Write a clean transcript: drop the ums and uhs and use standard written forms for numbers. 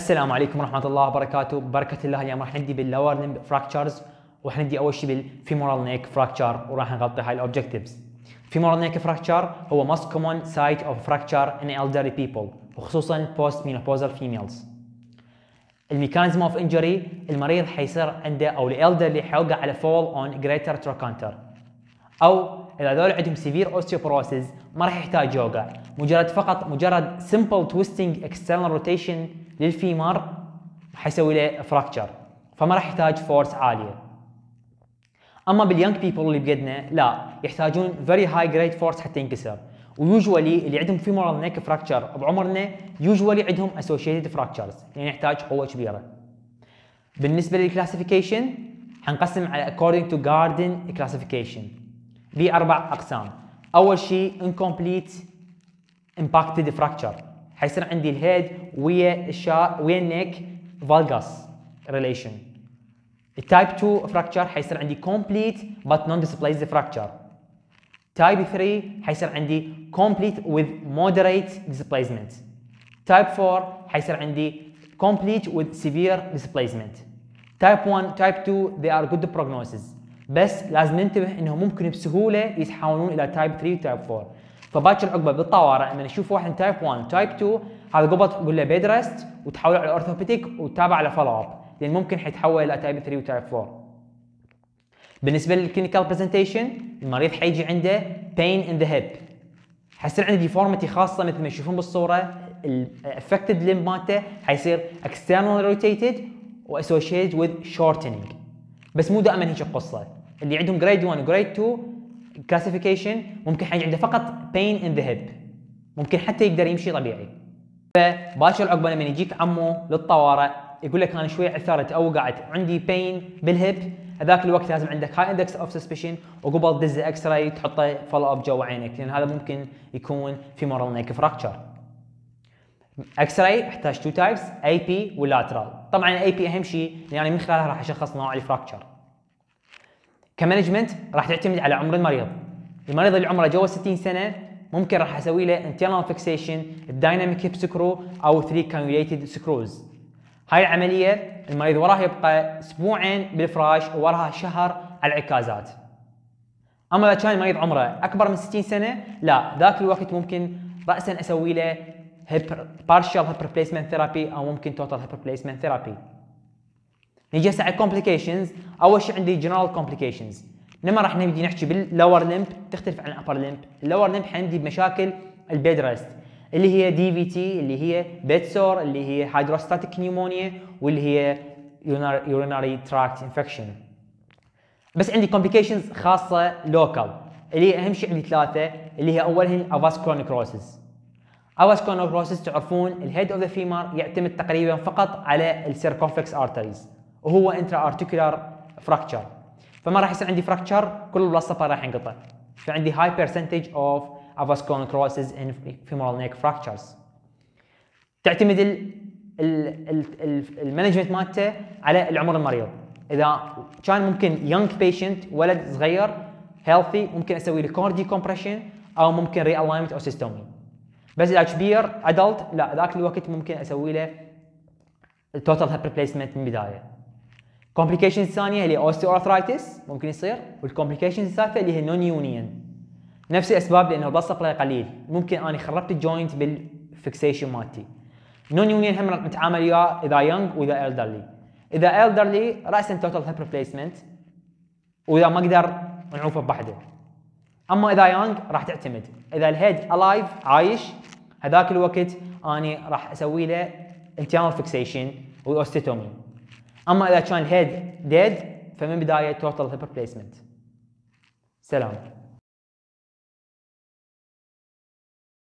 السلام عليكم ورحمة الله وبركاته. ببركة الله اليوم راح ندي باللور لمب فراكتشرز، وراح ندي أول شيء بالفيمورال نيك فراكتشر، وراح نغطي هاي الأوبجكتيفز. فيمورال نيك فراكتشر هو most common site of fracture in elderly people، وخصوصا post menopausal females. الميكانيزم اوف انجري، المريض حيصير عنده او الالدرلي حيوقع على فول اون جريتر تروكانتر، او اذا هذول عندهم سيفير اوستيوبروسيس ما راح يحتاج يوقع، مجرد simple twisting external rotation للفيمر حيسوي له فراكتشر، فما راح يحتاج فورس عاليه. اما باليونج بيبل اللي بقدنا لا، يحتاجون very high grade force حتى ينكسر، ويوجوالي اللي عندهم femoral neck fracture بعمرنا يوجوالي عندهم associated fractures، يعني يحتاج قوه كبيره. بالنسبه للكلاسيفيكيشن حنقسم على according to Garden classification باربع اقسام. اول شيء incomplete impacted fracture، حيصير عندي الهيد ويا النيك فالجاس ريليشن. التايب 2 فراكتشر حيصير عندي complete but non displaced fracture. تايب 3 حيصير عندي complete with moderate displacement. تايب 4 حيصير عندي complete with severe displacement. تايب 1 تايب 2 they are good prognosis، بس لازم ننتبه انهم ممكن بسهوله يتحولون الى تايب 3 وتايب 4. فباكر عقبه بالطوارئ لما نشوف واحد تايب 1 تايب 2 هذا قبل تقول له بيد ريست وتحوله على اورثوبيديك وتتابع على فولو اب، لان ممكن حيتحول الى تايب 3 وتايب 4. بالنسبه للكلينيكال برزنتيشن، المريض حيجي عنده pain in the hip، حيصير عنده ديفورميتي خاصه مثل ما تشوفون بالصوره. الافكتد ليمب مالته حيصير externally rotated واسوشيتد with shortening، بس مو دائما هيك القصه. اللي عندهم جريد 1 وجريد 2 كلاسيفيكيشن ممكن حيجي عنده فقط pain in the hip، ممكن حتى يقدر يمشي طبيعي. فباشر عقبه لما يجيك عمو للطوارئ يقول لك انا شوي عثرت او وقعت عندي pain بالهيب، هذاك الوقت لازم عندك هاي اندكس اوف سسبشن، وقبل تدز اكس راي تحطه فولو اب جوا عينك، لان هذا ممكن يكون فيمورال نيك فراكتشر. اكس راي احتاج 2 تايبس، اي بي واللاترال. طبعا الاي بي اهم شيء يعني من خلالها راح اشخص نوع الفراكتشر. كمانجمنت راح تعتمد على عمر المريض. المريض اللي عمره جوا 60 سنه ممكن راح اسوي له internal fixation الدايناميك هيب سكرو او 3 كانيوليتد سكروز. هاي العمليه المريض وراها يبقى اسبوعين بالفراش ووراها شهر على العكازات. اما اذا كان المريض عمره اكبر من 60 سنه لا، ذاك الوقت ممكن راسا اسوي له partial hip replacement therapy او ممكن total hip replacement therapy. نيجي هسه على complications. اول شيء عندي general complications، لما راح نبدي نحكي باللور لمب تختلف عن الابر لمب. اللور لمب حندي بمشاكل البيد ريست اللي هي دي في تي، اللي هي بيد سور، اللي هي هيدروستاتيك نيومونيا، واللي هي urinary tract infection. بس عندي complications خاصه local اللي هي اهم شيء عندي ثلاثه، اللي هي اولها avascular necrosis. avascular necrosis تعرفون الهيد اوف ذا فيمر يعتمد تقريبا فقط على السيركمفلكس ارتريز، وهو انترا ارتيكولار فراكتشر، فما راح يصير عندي فراكتشر كل البلاد سبلاي راح ينقطع. فعندي high percentage of avascular necrosis in femoral neck fractures. تعتمد المانجمنت مالته على العمر المريض. اذا كان ممكن young patient ولد صغير healthy ممكن اسوي له core decompression او ممكن realignment او سيستومي. بس اذا كبير adult لا، ذاك الوقت ممكن اسوي له total hip replacement من البدايه. complications الثانيه اللي هي osteoarthritis ممكن يصير، والcomplications الثالثه اللي هي non union. نفس الاسباب، لانه البلد سبلاي قليل ممكن اني خربت الجوينت بالفيكسيشن مالتي. نون يونيون هم نتعامل وياه اذا يونج واذا الدرلي. اذا الدرلي راسا توتال هيب ريبليسمنت، واذا ما اقدر نعوفه بوحده. اما اذا يونج راح تعتمد اذا الهيد الايف عايش، هذاك الوقت اني راح اسوي له internal fixation واوستيتومي. اما اذا كان الهيد ديد فمن بدايه توتال هيب ريبليسمنت. سلام.